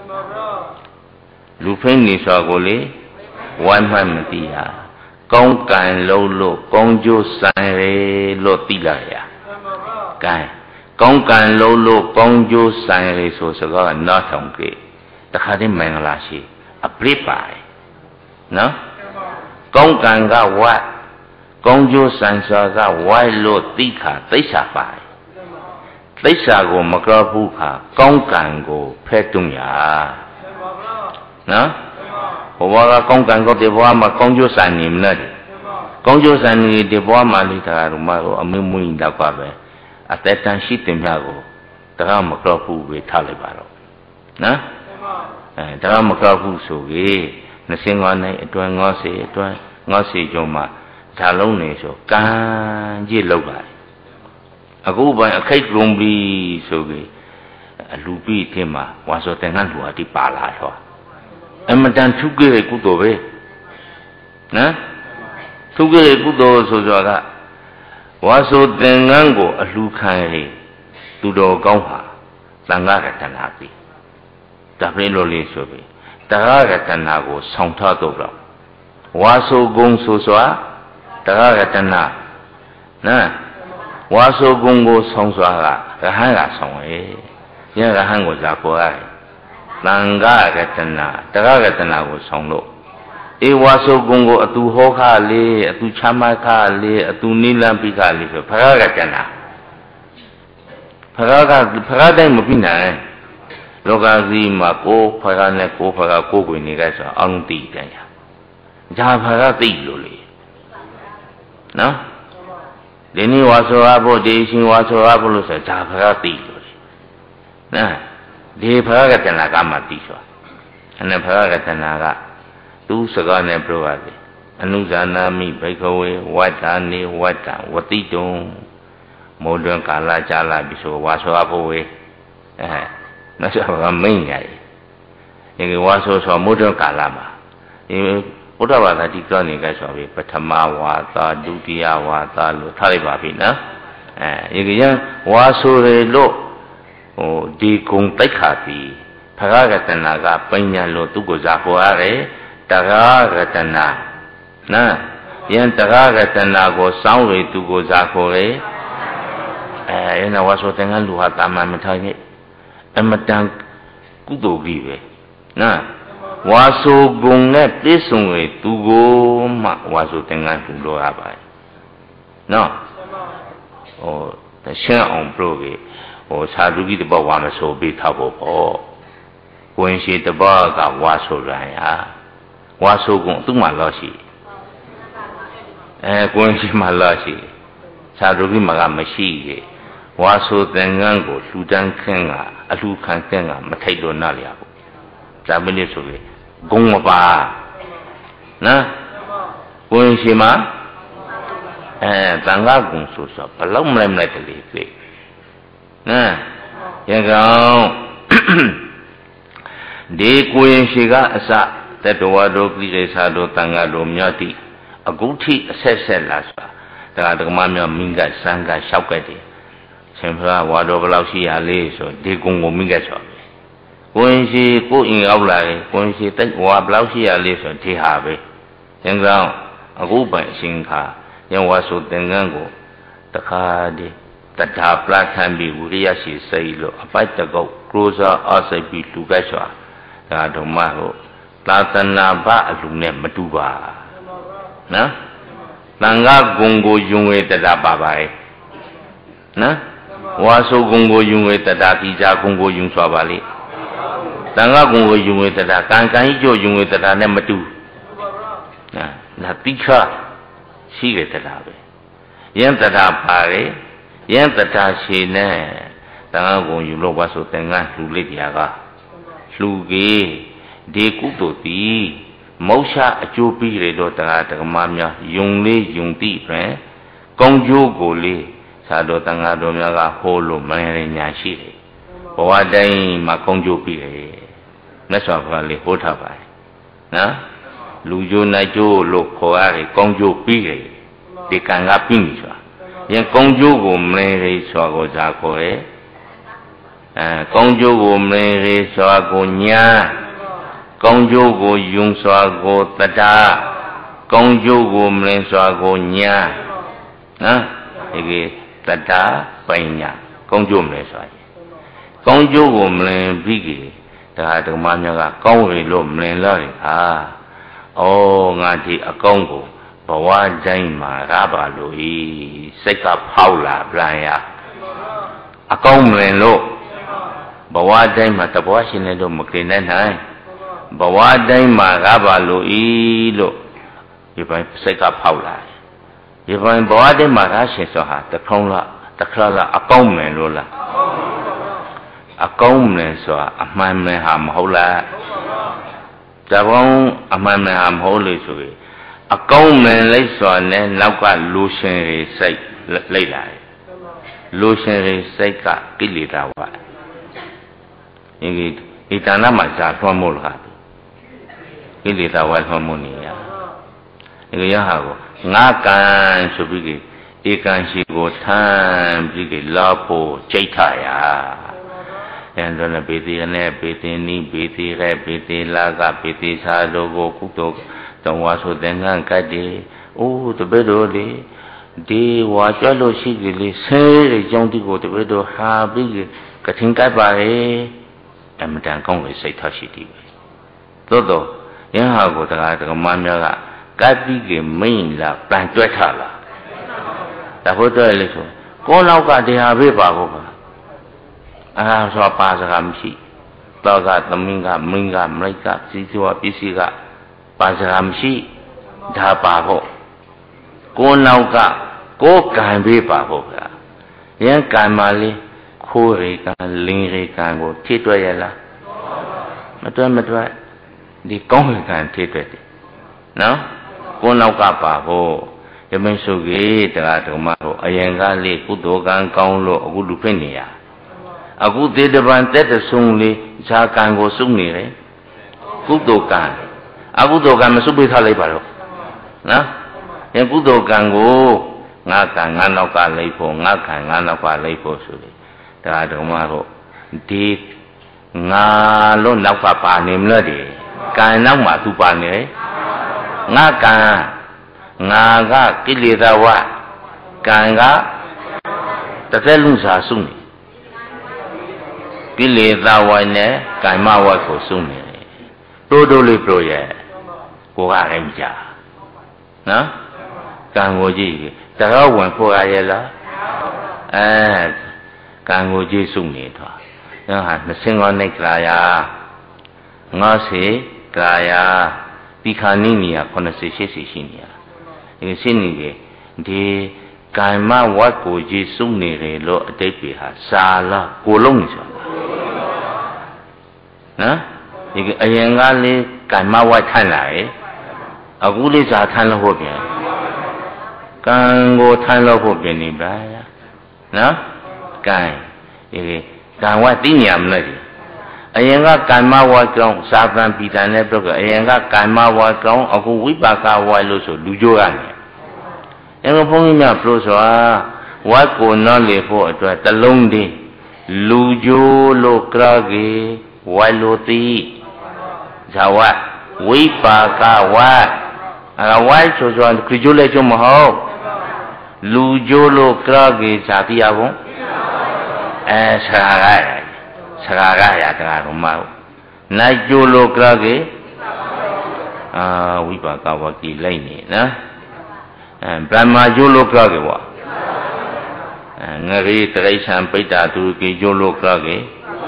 လူဖိနေစွာကိုလေဝိုင်းမှမသိရကောင်းကံလုံးလို့ကောင်းကျိုးဆိုင်ရလို့သိလာရကဲကောင်းကံလုံးလို့ကောင်းကျိုးဆိုင်ရဆိုစကားနားထောင်ကြတခါတည်းမင်္ဂလာရှိအပြစ်ပါနော်ကောင်းကံကဝတ်ကောင်းကျိုးဆိုင်စွာကဝိုင်းလို့သိခါသိစ္စာပါသိစ္စာကိုမကြောက်ဘူးခါကောင်းကံကိုဖဲတုံရနော်ဘဝကကောင်းကံကောဒီဘဝမှာကောင်းကျိုးဆိုင်နေမလားကောင်းကျိုးဆိုင်နေဒီဘဝမှာလိတာတို့မှာအမေမွေးတော့ပါပဲအသက်တန်ရှိတင်များကိုတရားမကြောက်ဘူးပဲထားလိုက်ပါတော့နော်တရားမကြောက်ဘူးဆိုကြီး25နှစ်အတွင်း90အတွင်း90ကျော်မှာဓာလုံးနေဆိုကံကြီးလောက်ပါအခုပိုင်းအခိတ်လုံးပြီးဆိုကြီးအလူပြီးထင်မှာဝါစောတင်ငန်းလူအတိပါလာတော့အမတန်ထုကြတဲ့ကုသိုလ်ပဲနော်ထုကြတဲ့ကုသိုလ်ဆိုကြကဝါဆိုသင်္ကန်းကိုအလှခံရသူတော်ကောင်းဟာသံဃာကတနာပြီဒါပဲလို့လေးဆိုပြီတဃာကတနာကိုဆောင်ထတော့တော့ဝါဆိုဂုံဆိုစွာတဃာကတနာနော်ဝါဆိုဂုံကိုဆောင်စွာကရဟန်းကဆောင်ရဲ့ရဟန်းကိုဇာပေါ်ရတယ်သံဃာကတနာတဃာကတနာကိုဆောင်လို့ဧဝါဆိုဂုံကိုအတူဟောခလေးအတူချမ်းမခလေးအတူနိလံပိခလေးဆိုဖရာကတနာဖရာတိုင်းမပြီးနိုင်လောကကြီးမှာကိုဖရာနဲ့ကိုဖရာကိုကိုနေကြဆိုအောင်သိတယ်ညာဂျာဖရာသိလို့လေနော်ဒီနေ့ဝါဆိုအဖို့ဒီရှင်ဝါဆိုအဖို့လို့ဆိုဂျာဖရာသိလို့လေနော်ဒီဖရာကတနာကမှသိဆိုအဲ့ဖရာကတနာကသူစကားနဲ့ပြောရတယ်အနုဇာနာမိဘိကဝေဝတ္တာနေဝတ္တဝတိတုံမောဒွန်ကာလကြာလာပြီဆိုဝါဆိုအဖို့ဝေမဆောကမိန်ညာဒီဝါဆိုဆိုမောဒွန်ကာလမှာဒီဘုရားဘာသာတိကြောနေကြဆိုပြီးပထမဝါသာဒုတိယဝါသာလို့ထားလိုက်ပါပြီနော်ဒီကရဝါဆိုရလို့ဒီကုံတိုက်ခါပြီးဖရာကတနာကပညာလို့သူကိုဇာခေါ်ရတယ်တဃာကတနာနော်ယံတဃာကတနာကိုစောင်းရသူကိုဇာခေါ်ရအဲ့နဝါဆိုတဲ့ငါလူဟာတာမန်မထားခဲ့အမတန်ကုသိုလ်ကြီးပဲနော်ဝါဆိုဂုံနဲ့ပြည့်စုံရသူကိုမှဝါဆိုတဲ့ငါလူလိုရပါတယ်နော်တရှင်းအောင်ပြုတ်ကြီးသာဓုကြီးတပတ်ဝါမဆိုပြီးထောက်ဖို့ပေါ့ကိုရင်ရှိတပတ်ကဝါဆိုရန်ရာဝါဆိုကုန်သူ့မှာလို့ရှိကိုရင်ရှိမှာလို့ရှိသာဓုကြီးမှာကမရှိကြီးဝါဆိုသင်္ကန်းကိုလှူဒန်းခင်းကအလှူခံခင်းကမထိုက်လို့နားလျာဘူးဒါမင်းလေးဆိုပြီးဂုံမပါနော်ကိုရင်ရှိမှာသံဃာကုံဆိုဘလောက်မလဲမလဲတလေပြေနော်ရကောင်ဒီကိုရင်ရှိကအစတတဝါတို့ကိလေသာတို့တန်ဃာတို့မြတ်တိအခုထိအဆက်ဆက်လာဆိုတာဒကာဒကမများမိင္ကစံကလျှောက်ကတည်းရှင်ဖရာဝါတော်ဘလောက်ရှိရလေးဆိုဒီကုံကိုမိင္ကဆိုကိုရင်ရှိကိုအင်အောက်လာတယ်ကိုရင်ရှိတိုက်ဝါဘလောက်ရှိရလေးဆိုဒီဟာပဲရကောင်အခုပိုင်အရှင်ခါရဝါဆိုသင်္ကန်းကိုတခါတည်းတထာပလထံပြီးဝိရိယရှိစိတ်လို့အပိုက်တကုတ်ကရိုးစားအစိတ်ပြီးလူကစွာဒါဓမ္မကိုသာသနာ့ဘာအလူနဲ့မတူပါနော်သံဃာဂုံကိုယုံဝေတတာပါပါရဲ့နော်ဝါဆိုဂုံကိုယုံဝေတတာတိဇာဂုံကိုယုံစွာပါလေသံဃာဂုံကိုယုံဝေတတာကံကံကြီးကျို့ယုံဝေတတာနဲ့မတူနာတိခရှိရတတာပဲယံတတာပါလေယံတတာရှိနဲ့သံဃာဂုံယူလို့ဝါဆိုသင်္ကန်းလှူလိုက်ပြာကလှူကြီးဒီကုသိုလ်တိမောရှအကျိုးပြီးရတော့တရားဓမ္မများယုံလေးယုံတိပဲကောင်းကျိုးကိုလေးသာတော်တန်ဃာတော်များကဟောလို့မရညာရှိတယ်ဘဝတိုင်းမှာကောင်းကျိုးပြီးတယ်မြတ်စွာဘုရားလေးဟောထားပါတယ်နော်လူကျိုးနိုင်ကျိုးလို့ခေါ်ရတယ်ကောင်းကျိုးပြီးတယ်ဒီကံကပြီးပြီဆိုတာရင်ကောင်းကျိုးကိုမရဆိုတာကိုဇာခေါ်တယ်ကောင်းကျိုးကိုမရဆိုတာကိုညာကောင်းကျိုးကိုယုံစွာကိုတတာကောင်းကျိုးကိုမလင်းစွာကိုညာနော်ဒီကတတာပညာကောင်းကျိုးမလင်းစွာကောင်းကျိုးကိုမလင်းပြီးကြဒါဓမ္မများကကောင်းရလို့မလင်းလို့ဟာဩငါဒီအကောင်းကိုဘဝတိုင်းမှာရပါလို့ဤစိတ်ကဖောက်လာပြန်ရအကောင်းမလင်းလို့ဘဝတိုင်းမှာတဘဝရှင်လည်းတော့မกินနိုင်ဘဝတိုင်းမှာကားပါလို့ဤလို့ဒီပိုင်းစိတ်ကဖောက်လာဒီပိုင်းဘဝတိုင်းမှာကားရှင်ဆိုဟာတခေါင်းလားတခါလားအကောင်းမယ်လို့လားအကောင်းမယ်ဆိုတာအမှန်မယ်ဟာမဟုတ်လားတပေါင်းအမှန်မယ်ဟာမဟုတ်လို့ဆိုရင်အကောင်းမယ်လိုက်ဆိုတာနဲ့နောက်ကလူရှင်တွေစိတ်လိုက်လာတယ်လူရှင်တွေစိတ်ကကိလေသာဝါဒီတဏ္ဍမှာဇာထွန်းမို့လားကိလေသာဝါထွန်းမို့နေရဒီရဟာကိုငါကံဆိုပြီးဧကံရှိကိုထမ်းပြီးလာဖို့ကြိတ်ထရအဲ့ဒါနဲ့ဘေတိနဲ့ဘေတိနီဘေတိရဲဘေတိလာကဘေတိစာတို့ကိုကုသိုလ်တော်ဝါဆိုတဲ့ငန်းကတ်ဒီအိုးတပည့်တော်လေဒီဝါကြွလို့ရှိကြလေဆဲတဲ့ကြောင့်ဒီကိုတပည့်တော်ဟာပြီးကထင်ကတ်ပါရဲ့အမတန်ကောင်းတဲ့စိတ်ထားရှိသည်ပဲသို့တော့ယဟကိုတရားဓမ္မများကကပ်ပြီးကမိန်လာပန်တွဲထလာဒါဖို့တော့လေဆိုကိုလောက်ကတရားပဲပါဖို့ပါအာဆိုပါစကားမရှိတော့ကသမင်းကမင်းကမလိုက်ကစီစီဝပစ္စည်းကပါစကားမရှိဒါပါဖို့ကိုနောက်ကကိုကံပဲပါဖို့ဗျာယံကံမလေးခိုးရေကံလင်းရေကံကိုထိတွက်ရလားမတွက်မတွက်ဒီကောင်းကံထိတွက်တယ်နော်ကိုနောက်ကပါဖို့ယမင်းစုကြီးတရားဓမ္မတို့အရင်ကလေးကုသိုလ်ကံကောင်းလို့အခုလူဖြစ်နေရအခုသေတပံတက်တဆုံလေးဇာကံကိုစုနေတယ်ကုသိုလ်ကံအကုသိုလ်ကံမစုပေးထားလိုက်ပါတော့နော်ယကုသိုလ်ကံကိုငါကံငါနောက်ကလိုက်ဖို့ငါကံငါနောက်ကလိုက်ဖို့ဆိုတယ်တရားဓမ္မတို့ဒီငါလို့နောက်ကပါနေမလို့ဒီကံနောက်မှာသူပါနေငါကံငါကကိလေသာဝကံကတစ်သက်လုံးစာစုနေကိလေသာဝနဲ့ကာမဝကိုစုနေတိုးတိုးလေးပြောရဲ့ကိုကလည်းကြာနော်ကံကိုကြည့်တရားဝင်ဖို့ရရဲ့လားကံကိုကြည့်စုနေတော့နော်ဟာ25နှစ်ကြာရ50ကြာရဒီခါနိနေရ80 80ရှိနေရဒီရှင်းနေပြီဒီကာမဝတ်ကိုကြည့်စုနေတယ်လို့အတိတ်ပဲဟာစာလားကိုလုံးနေဆိုတာနော်ဒီအရင်ကလေးကာမဝတ်ထမ်းလာရဲ့အခုလေးစာထမ်းလို့ဟုတ်ပြန်ကံကိုထမ်းလို့ဟုတ်ပြန်နေပါနော်ကံဒီကံဝတ်သိညာမလို့ဒီအရင်ကကာမဝတ်ကောင်းစာပန်ပိတန်နဲ့ပြုတ်ကအရင်ကကာမဝတ်ကောင်းအခုဝိပါကဝတ်လို့ဆိုလူကြိုးရတယ်အဲဘုန်းကြီးများပြောဆိုတာဝတ်ကိုနော်လေဖို့အတွက်တလုံးတည်းလူကြိုးလို့ကြရကေဝတ်လို့သိဇာဝတ်ဝိပါကဝတ်ဝတ်ဆိုကြကြိုးလဲကျုံမဟုတ်လူကြိုးလို့ကြရကေဇာတိယဘုံဆရာကရတရားတော်မဟုတ် nai jolo krage vipaka waki laini na Brahma jolo krage wa ngari tradition paita tu ke jolo krage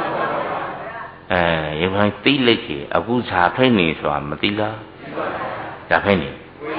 yang ti leki aku sapai ni soal mati lah sapai ni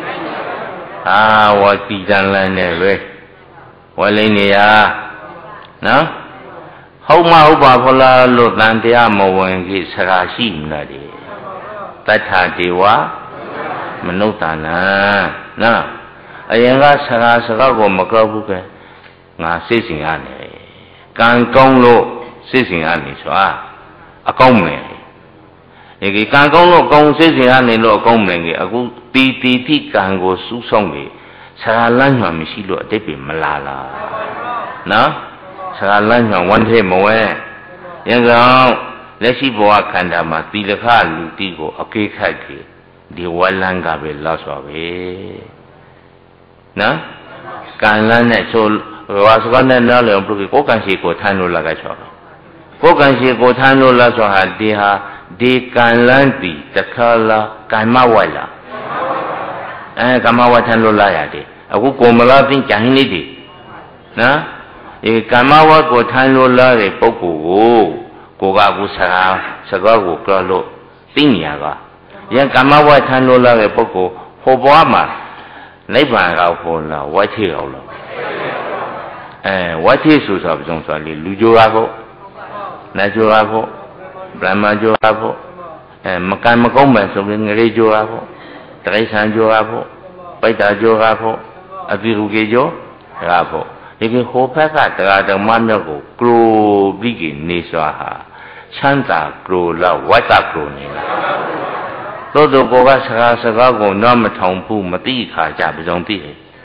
wati jalan ni weh wali ni ya na hau ma hau ba pula lo nanti mau wangi serasi mula di tata dewa menutana na ayang ga serasa ko makau bukan ngah sesingan ni kangkong lo sesingan ni soal akong ni jadi kangkong lo kong sesingan ni lo akong ni aku ti kanggo susong ni seralan yang mesti lo tapi melala na seralan yang wanita mawe yang kau lesi bawa kanda mati lekah luti ko okey kaki di walang kabe laswabe na kanlan ni so wasakan ni nala yang pergi kau kan si kau tanu laga cakap kau kan si kau tanu laga cakap dia di kanlan di terkala kamawala kamawala tanu laga di aku komala tin jangan ni di na kamawa kau tanu laga pokok kau aku sekarang kalau tinggi aga yang kamawa tanu laga pokok hoba ma lepas kau pun lah wajib kau lah wajib susah macam soal luju aku, naju aku, Brahma jo aku, makan sebelum ngeri jo aku, tradisan jo aku, paita jo aku, abiruge jo aku. Jadi hopa kat terada mana aku, kru bikin niswaha, canta kru lah, wajib kru ni. Lalu kau sekarang kau nama thongpu mati kerja macam tu.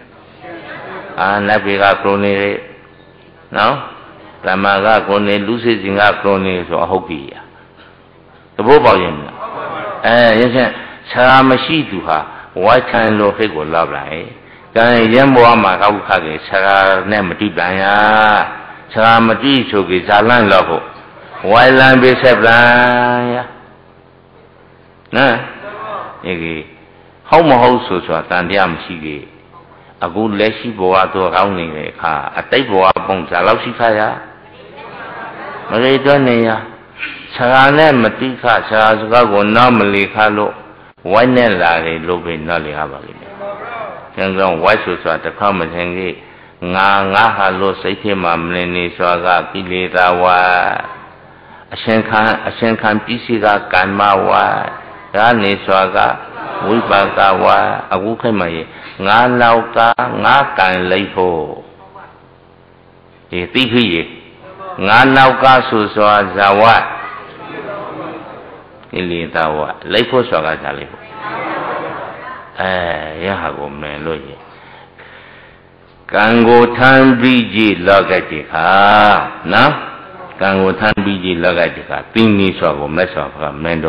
Nabi ka kroni no Brahma ka kroni lusi singa kroni so hoki ya tebo bao yin yin sen sa mashi tu ha wa chan lo phit ko lap lai kan yan bo ma ka bu kha ke sa ne ma ti plan ya sa ma ti so ke za lan lo ko wa lan be se plan ya na ye hau ma hau so so tan dia ma shi ke aku lesi bawa tu kau ni kah, atai bawa pun jalau si kaya, mereka ni ya, sekarang mati kah, sekarang guna melika lo, wanita lagi lo bina lihat bagi ni, yang orang wajib suatu kau macam ni, ngah lo setiap malam ni suaga kili rawa, asyik pisi ka kanmawa, kan ni suaga, wibagawa, aku kemai. Ngalau ka ngakan leipo, tihi ngalau ka susah zawat, ini tawa leipo suaka jalipo, ya aku meloye, kanggo tan biji laga jika, na kanggo tan biji laga jika, tinggi suaka mesra mendo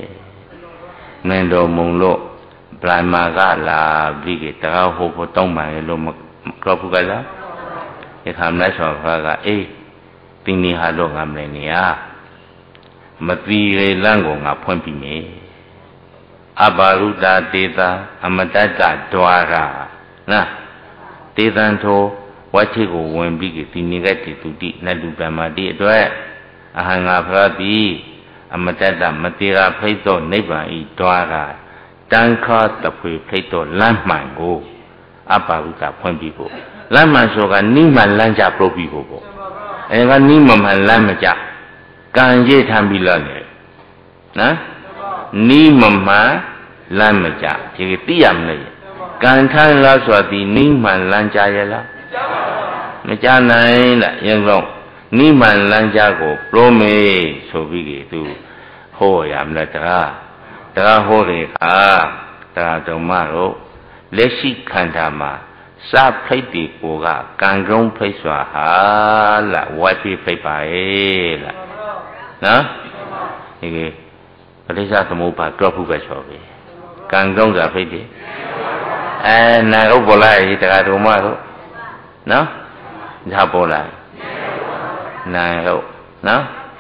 munglo. Brahma ka la bigi taka ho potong mai lo makropu kala ikham na so ka tingni ha lo ngam le ni ya mati re lang ko nga phon pi me abaruta teta amatata dwara na tetan tho wachi ko wen bi ki tingni ka ti tuti na lu Brahma ti atwat ahanga phrapi amatata matira phaito nibbana I dwara Tangka tapi itu lamman go, apa kita pun bigo. Lamman soga ni malan ja pro bigo. Kan ni malan macam kan je tambilan ni, nah ni malan macam jadi tiam ni. Kan kan lah suatu ni malan jaya lah. Macam lain lah yang long ni malan jago pro me so bigo tu, ho ya melajar. Tera hore ka tera domaro lesi kandama sa phaiti ko ka kangong phaiswa ha la wapi phaipai la na ini alisa samu ba drop pu ba so be kangong sa phaiti na ro bola yi tera domaro na ja bola na ro na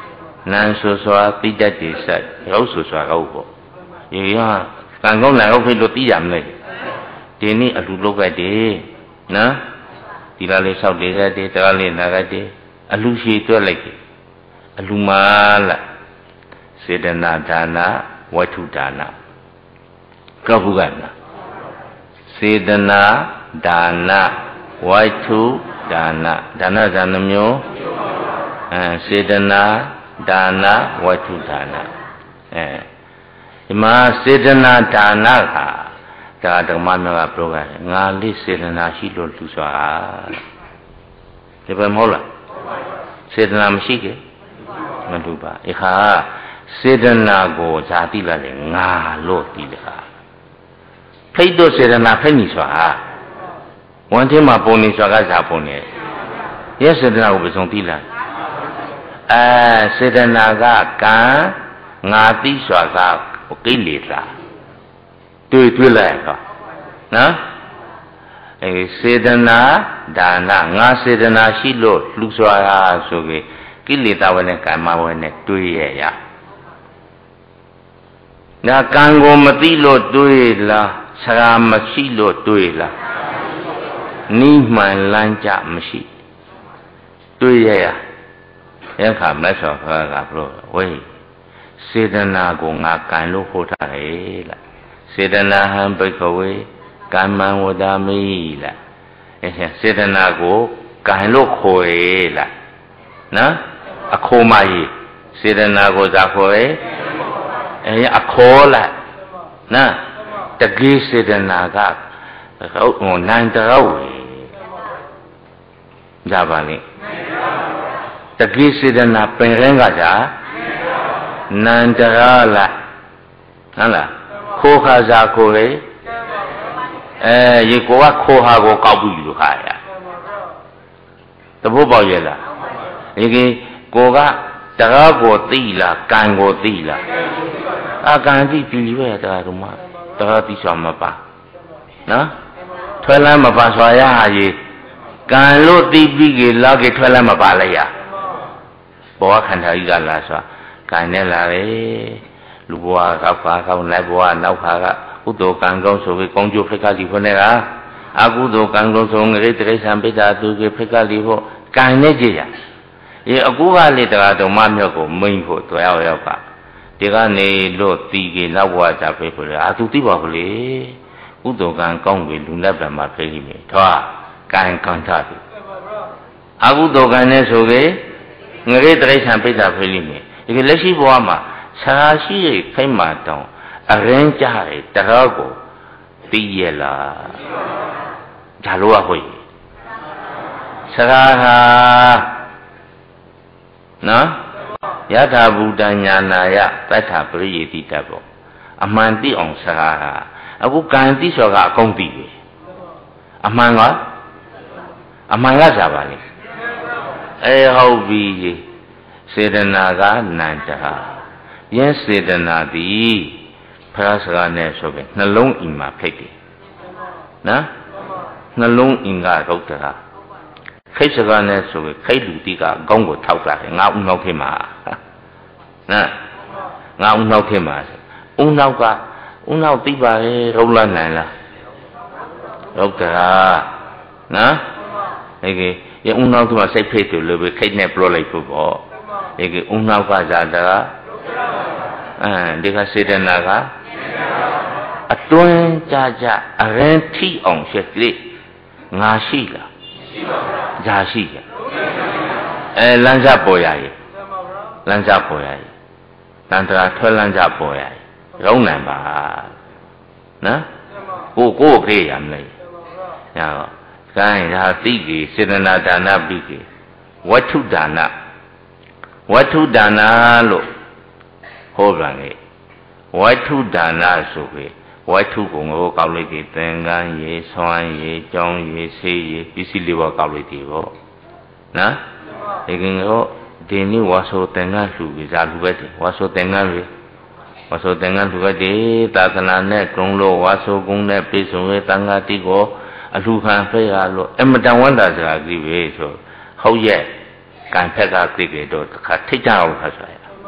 နန်းဆိုစွာတိတတ်တိဆက်ရောက်ဆိုစွာဟုတ်ပေါ့ဒီကကံကောင်းနိုင်ဟုတ်ဖြစ်လို့သိရမလဲဒီနေ့အလူလုတ်ခဲ့တယ်နော်ဒီလားလေးဆောက်တယ်ခဲ့တယ်တရားလေးနာခဲ့တယ်အလူရှိတွက်လိုက်တယ်အလူမာလားစေတနာဒါနဝတ္ထုဒါနကောက်ဘူးကလားစေတနာဒါနဝတ္ထုဒါနဒါနဇာနှမျိုးစေတနာဒါနဝတ္ထုဒါနဒီမှာစေတနာဒါနကဒါဓမ္မမျိုးကပြောကြတယ်ငါလေးစေတနာရှိလို့လူစွာဒီပဲမဟုတ်လားစေတနာမရှိကြမလူပါအခါစေတနာကိုဇာတိလာတယ်ငါလို့တည်တယ်ဟာဖိတ်တော့စေတနာဖိတ်နေစွာဝန်ထင်းမှာပုံနေစွာကဇာပုံနေရဲ့စေတနာကိုပစုံတည်လာစေတနာကကံငါတိစွာကကိလေသာတွေ့လိုက်တော့နော်စေတနာဒါနငါစေတနာရှိလို့လှူစွာဆိုပြီးကိလေသာဝနဲ့ကာမဝနဲ့တွေ့ရရဒါကံကိုမသိလို့တွေ့လားဆရာမရှိလို့တွေ့လားနိမှန်လမ်းကြမရှိတွေ့ရရခါမတ်ဆော်ခေါ်ကဘလို့ဝေးစေတနာကိုငါကံလို့ဟောထားတယ်လားစေတနာဟံဘိက္ခဝေကမ္မံဝဒမိလားစေတနာကိုကံလို့ခေါ်ရလားနော်အခေါ်မကြီးစေတနာကိုဇာခေါ်ရအခေါ်လားနော်တကိစေတနာကဟိုနန္တရောဝေကြပါလိမ့်တကိစေတနာပင်ရင်ကကြာနန္တရလားဟုတ်လားခိုးခါစားကိုလေရေကိုကခိုးဟာကိုကောက်ပြီးလို့ခါရတဘိုးပေါက်ရဲ့လားဒီကိုကတရားကိုသိလားကံကိုသိလားကံသိပြီပဲတရားတို့မှာတရားသိစွာမပါနော်ထွဲလန်းမပါစွာရရေကံလို့သိပြီးကြလောက်ကြထွဲလန်းမပါလိုက်ရဘောခန္ဓာကြီးကလာစွာကံနဲ့လာတယ်လူဘဝကောက်ခါကောက်လိုက်ဘဝနောက်ခါကကုသိုလ်ကံကောင်းဆိုပြီးကောင်းကျိုးဖိတ်ကလီဖို့နဲ့ကအကုသိုလ်ကံကောင်းဆိုငရေတိရစ္ဆာန်ပိဋ္ဌာသူကဖိတ်ကလီဖို့ကံနဲ့ကြည့်ရအကူကလေတရားတော်မမြောက်ကိုမိန်ဖို့တွေ့ရောက်ကဒီကနေလို့တီးကြီးနောက်ဘဝကြဖိတ်ဖို့လေသူသိပါဘူးလေကုသိုလ်ကံကောင်းပြီလူလက်ဗမှာဖိတ်လိမ့်မယ်ထွားကံကံထားပြီအကုသိုလ်ကံနဲ့ဆိုကြငရေတိရစ္ဆာန်ပိဋ္ဌာဖိတ်လိမ့်မယ်ဒီကလက်ရှိဘဝမှာဆရာရှိရဲ့ဖိတ်မှတောင်းအရင်ကြတယ်တရားကိုသိရလားဒါလို့ကဟိုဆရာဟာနော်ယထာဘူတညာနာယတတ္ထပရိယေတိတတ်ပေါ့အမှန်သိအောင်ဆရာဟာအခုကံသိစောကအကုန်သိပြီအမှန်ကစားပါလေဟုတ်ပြီစေတနာကနန္တဟာယင်းစေတနာသည်ဖရာစကားနဲ့ဆိုပဲနှလုံးအိမ်မှာဖိတ်တယ်နော်နှလုံးအိမ်ကရုပ်တရာခိတ်စကားနဲ့ဆိုပဲခိတ်လူတိကအကောင်းကိုထောက်လာတယ်ငါဦးနောက်ခေမှာနော်ငါဦးနောက်ခေမှာဦးနောက်ကဦးနောက်သိပါရဲ့ရုပ်လာနိုင်လားရုပ်တရာနော်ဒီကဦးနောက်သူကစိတ်ဖိတ်တယ်လို့ပဲခိတ်နဲ့ပြောလိုက်ဖို့ပေါ့ဒီကဦးနောက်ကဇာတရာဒီကစေတနာကအတွင်းကြကြအရင်ထိအောင်ရှက်ကလေးငါရှိလားရှိပါဘူးဇာရှိရလမ်းကြပေါ်ရည်လမ်းကြပေါ်ရည်တန်တရာထွက်လမ်းကြပေါ်ရည်ရုံးနိုင်ပါနော်ကိုပြေးရမလဲညာတော့ကိုင်းဒါသိကြီးစေတနာဒါနပြီးကြီးဝတ္ထုဒါနလို့ဟောပြန်လေဝတ္ထုဒါနဆိုပြီးဝတ္ထုကိုငိုကောက်လိုက်ပြီးသင်္ကန်းရေဆွမ်းရေကြောင်းရေဆေးရေပစ္စည်းလေးပါကောက်လိုက်ပြီးပေါ့နော်ဒီကငိုဒီနေ့ဝါဆိုသင်္ကန်းလှူပြီးဇာလူပဲတယ်ဝါဆိုသင်္ကန်းတွေဝါဆိုသင်္ကန်းလှူတယ်သာသနာနဲ့ဂုံလို့ဝါဆိုဂုံနဲ့ပြည့်စုံရဲ့တန်ခါတိကိုအလှခံဖေးရလို့အမတန်ဝန္တာစကားကြီးပဲဆိုဟုတ်ရဲ့ကံဖက်ကသိကြတော့တစ်ခါထိတ်ကြအောင်ခါဆိုရ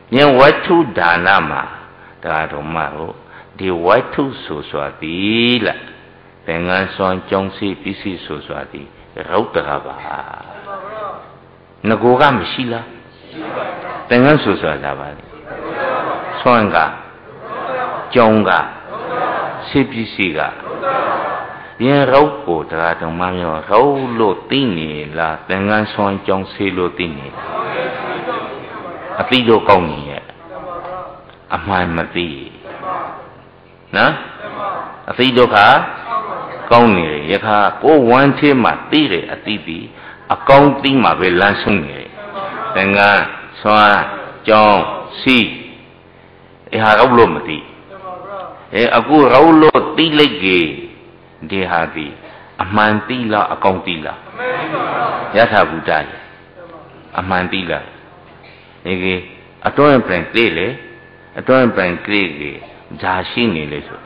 ရင်ဝတ္ထုဒါနမှာတရားတော်မှာကိုဒီဝတ္ထုဆိုစွာသည်လားသင်္ကန်းစွမ်းကြောင်းစီပစ္စည်းဆိုစွာသည်ရုပ်တကားပါငကိုကမရှိလားသင်္ကန်းဆိုစွာလာပါလေစွမ်းကကြောင်းကစီပစ္စည်းကရင်ရုပ်ကိုတရားတော်မှာမျိုးရုပ်လို့သိနေလားသင်္ကန်းစွမ်းကြောင်းစီလို့သိနေလားအသိလို့ကောင်းနေရဲ့အမှန်မသိနော်အသိဒုက္ခကောင်းနေတယ်ယခါကိုဝမ်းချေမှာသိတယ်အသိပြီးအကောင်းသိမှာပဲလမ်းဆုံးနေတယ်သင်္ကန်းစွမ်းကြောင်းစီဟာရုပ်လို့မသိအခုရုပ်လို့သိလိုက်ကြီးဒီဟာဒီအမှန်သိလားအကောင်းသိလားယထာဘုဒ္ဓရဲ့အမှန်သိလားဒီကအတွန်းပြန်သိလေအတွန်းပြန်ကြည့်ကြဓာရှိနေလေဆို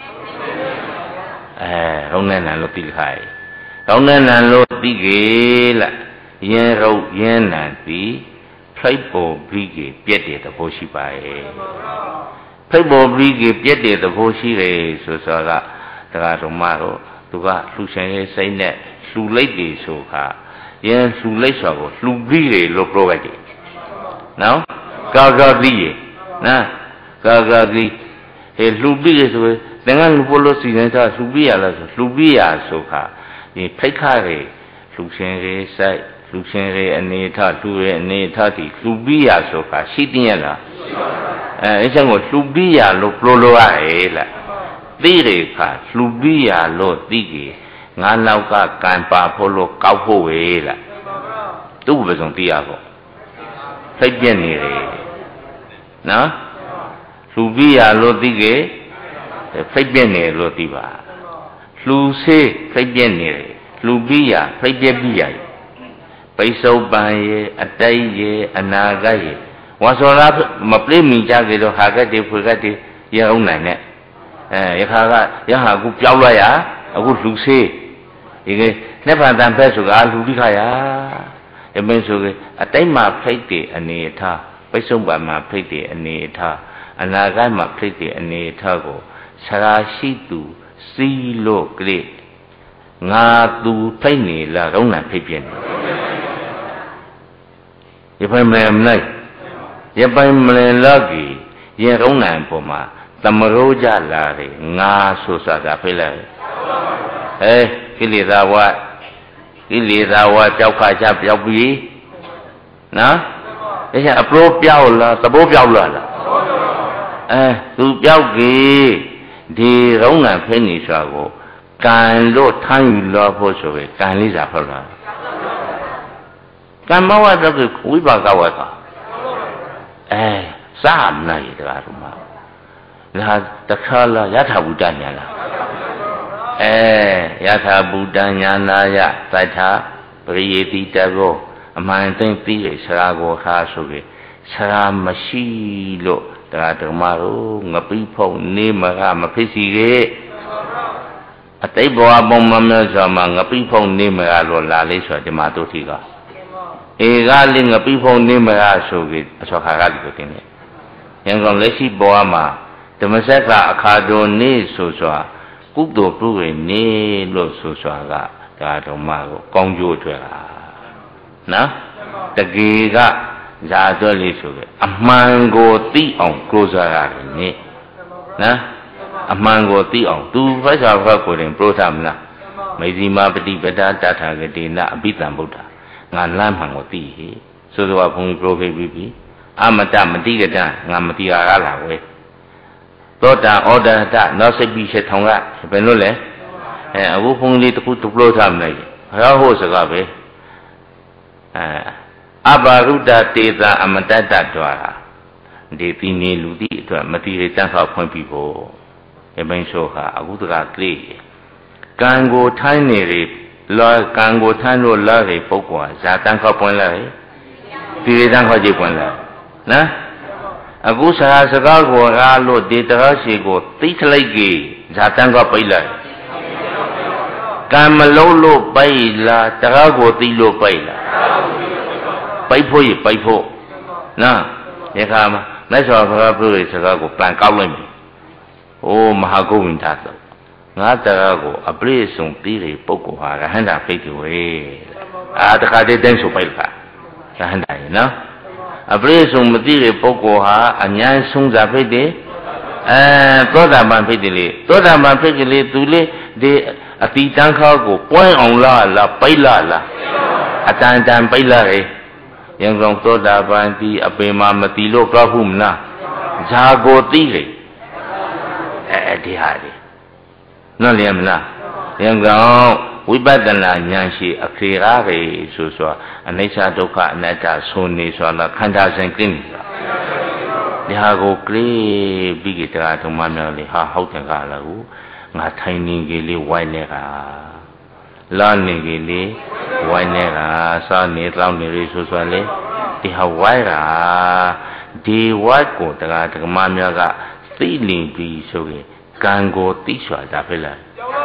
ရောင်းနေနံလို့သိခိုင်းရောင်းနေနံလို့သိကြီးလားယင်းရုပ်ယင်းနံပြီးဖိတ်ပေါ်ပြီးကြီးပြက်တဲ့သဘောရှိပါရဲ့ဖိတ်ပေါ်ပြီးကြီးပြက်တဲ့သဘောရှိတယ်ဆိုတော့ကတရားတော်မှာတော့သူကလှူရှင်ရဲ့စိတ်နဲ့လှူလိုက်တယ်ဆိုခါယင်းလှူလိုက်ဆိုကိုလှူပြီးတယ်လို့ပြောလိုက်တယ်နော်ကာကာပြီးရဲ့နော်ကာကာပြီးလှူပြီးရဆိုသင်္ကန်းလူပို့လို့စီစဉ်ထားလှူပြီးရလားဆိုလှူပြီးရဆိုခါဒီဖိတ်ခါတွေလှူရှင်တွေစိုက်လှူရှင်တွေအနေထားလှူရဲ့အနေထားဒီလှူပြီးရဆိုခါရှိတင်ရလားရှိပါဘူးအဲချက်ကိုလှူပြီးရလို့ပြောလို့ရတယ်လားသိတယ်ခါလှူပြီးရလို့သိကြီးငါနောက်ကကံပါဖို့လို့ကောက်ဖို့ဝေးလားသူ့ဘယ်ဆုံးသိရဖို့ဖိတ်ပြနေတယ်နော်လှူပြီးရလို့သိကြဖိတ်ပြက်နေလို့သိပါလှူဆေးဖိတ်ပြက်နေတယ်လှူပြီးရဖိတ်ပြက်ပြီးရပိစုံပံရဲ့အတိုက်ရဲ့အနာဂတ်ရဲ့ဝါစောရမပြိမိကြကြတော့ဟာကတ်တွေဖွေကတ်တွေရအောင်နိုင်နဲ့ရခါကရဟာအခုပြောက်လိုက်ရအခုလှူဆေးဒီကနှစ်ဖန်တန်ဖက်ဆိုကလှူပြီးခါရအမင်းဆိုကအတိုက်မှာဖိတ်တယ်အနေထားပိစုံပံမှာဖိတ်တယ်အနေထားအနာဂတ်မှာဖိတ်တဲ့အနေထားကိုဆရာရှိသူစီးလို့ကလေးငါသူဖိတ်နေလားကောင်းတာဖိတ်ပြနေရပိုင်မလဲမလိုက်ရပိုင်မလဲလောက်ကြီးရင်ကောင်းတာပေါ်မှာသမရိုးကြလာတယ်ငါဆိုစားတာဖိတ်လိုက်ကိလေသာဝကြောက်ခါချပြောက်ပြီးနော်ဒါချက်အပရိုးပြောက်လားသဘောပြောက်လားသူပြောက်ကြီးဒီရုံးနံဖိနေစွာကိုကံလို့ထမ်းယူလို့ဖို့ဆိုပဲကံလေးစာဖောက်လာကံမဝတ်တော့ဝိပါကဝတ်တာစားမနိုင်တရားတို့မှာဒါတခါလာယထာဘုဒ္ဓညာလားယထာဘုဒ္ဓညာနာယသတ္ထပရိယေတိတဘောအမှန်သိပြီးရဆရာကိုခါဆိုပြီးဆရာမရှိလို့တရားဓမ္မတို့ငပိဖုံနေမကမဖြစ်စီခဲ့အတိတ်ဘဝပုံမမျိုးဆိုမှငပိဖုံနေမကလို့လာလေးဆိုဒီမှာတို့ထီကဧကလေးငပိဖုံနေမကဆိုပြီးအစောခါကလေးကိုတင်တယ်ရန်ကုန်လက်ရှိဘဝမှာဓမ္မစက်ကအခါတော်နေဆိုစွာကုသိုလ်ပြုရနေလို့ဆိုစွာကတရားဓမ္မကိုကောင်းကျိုးအတွက်ဟာနော်တကယ်ကဇာတော်လေးဆိုပဲအမှန်ကိုသိအောင်ကိုးစားရတယ်နိနော်အမှန်ကိုသိအောင်သူဖတ်စာဖတ်ကိုရင်ပရိုထမလားမေဇီမာပฏิပဒါတထာဂတိနအဘိဓမ္ဗုဒ္ဓငါလမ်းမှန်ကိုသိဟိဆိုတော့ဘုန်းကြီးပရိုဖိတ်ပြီးအမတမတိကတငါမတိရလာဝဲသောတာဩဒတနောက်စိတ်ပြီးချက်ထောင်ကဘယ်လို့လဲအခုဘုန်းကြီးတခုတပလို့ထားမလိုက်ဘုရားဟောစကားပဲအဘာရုဒ္ဓတေသာအမတတ္တတွာဒီတိနေလူတိအတွက်မတိရတန်းဖောက်ဖွင့်ပြီးဖို့အမိန်ဆိုခါအခုတကကလေးကံကိုထိုင်းနေရလောကံကိုထိုင်းလို့လာရပုဂ္ဂိုလ်ဇာတန်းဖောက်ပွင့်လာတိရတန်းဖောက်ကြည့်ပွင့်လာနော်အခုစကားကိုအားလို့ဒီတရားရှိကိုသိထလိုက်ကြီးဇာတန်းကပိတ်လိုက်ကံမလုံးလို့ပိတ်လားတရားကိုသိလို့ပိတ်လားပိတ်ဖို့ရပိတ်ဖို့နော်ဒီခါမှာလက်စွာဘုရားပြုတဲ့စကားကိုပြန်ကောက်လိုက်ပြီ။အိုးမဟာဂုဏ်ဝင်တာတော့ငါတရားကိုအပြည့်စုံပြီးတဲ့ပုဂ္ဂိုလ်ဟာရဟန္တာဖိတ်တယ်ဝေ။တခါတည်းတိုင်းဆိုပိုက်ပါရဟန္တာရေနော်။အပြည့်စုံမသိတဲ့ပုဂ္ဂိုလ်ဟာအញ្ញမ်းဆုံးစာဖိတ်တယ်သောတာပန်ဖိတ်တယ်လေသောတာပန်ဖိတ်ကလေးသူလေးဒီအတိတန်းခါကိုပွင့်အောင်လားပိတ်လားအတန်တန်ပိတ်လားရေယံကောင်သောတာပန်ဒီအပေမှာမတိလို့ကောက်ဘူးမလားဇာကိုသိလေဒီဟာဒီနော်လျက်မလားယံကောင်ဝိပဿနာဉာဏ်ရှိအခရေကားပဲဆိုအနိစ္စဒုက္ခအနတ္တဆိုနေဆိုတာခန္ဓာစဉ်ကင်းဒီဟာကိုကလေးပြီးကြတာဓမ္မမြောက်လေဟာဟုတ်တယ်ကလားကိုငါထိုင်နေကြလေဝိုင်းနေတာလာနေကြလေဝိုင်းနေတာစားနေတောင်းနေလေဆိုလေဒီဟာဝိုင်းတာဒီဝိုင်းကိုတရားဓမ္မမြောက်ကသိလင်ပြီးဆိုရင်ကံကိုသိစွာတာဖြစ်လာ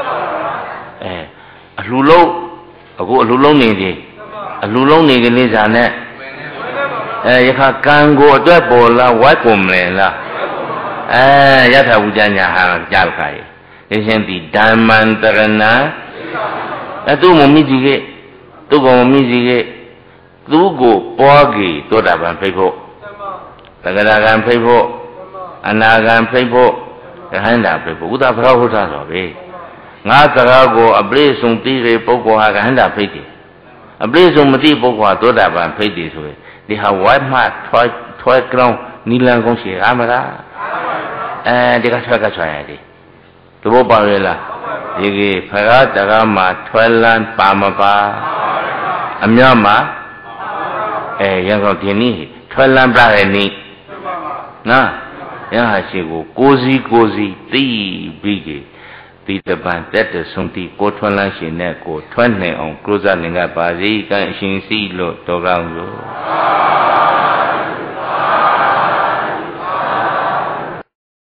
အလှလုံးအခုအလှလုံးနေတယ်အလှလုံးနေကလေးစားနဲ့ယခကံကိုအတွက်ပေါ်လာဝိုက်ကုန်မလားယထာဝုဇ္ဇညာဟာကြောက်ခိုင်းဒီရှင်ဒီဓမ္မန္တရဏသူမမိကြီးကသူကမမိကြီးကသူကိုပွားကြီးသောတာပန်ဖိတ်ဖို့သက္ကရာကံဖိတ်ဖို့အနာကံဖိတ်ဖို့ရဟန္တာဖိတ်ဖို့ဥဒ္ဒဘဂဝုဒ္ဓဆိုပဲငါစကားကိုအပရိစုံသိတဲ့ပုဂ္ဂိုလ်ဟာရဟန္တာဖိတ်တယ်အပရိစုံမသိပုဂ္ဂိုလ်ဟာသောတာပန်ဖိတ်တယ်ဆိုရင်ဒီဟာဝိုင်းမှထွဲကြောင်းနီလန်ကုန်းရှိရမလားဒီကထွဲကဆွာရတယ်သဘောပေါက်ရလားဒီကေဖရာတကားမှာထွဲလန်းပါမပါအမြတ်မှာရံကောင်ဒီနည်းထွဲလန်းပြတဲ့နည်းနော်ရဟရှိကိုကိုစီသိပြီးကေဒီတပန်တက်တဆုံးတိကိုထွန်းလန်းရှင်နဲ့ကိုထွန်းနေအောင်ကုသလင်္ကပါစီကံအရှင်စီလို့တော်ကောင်းလို့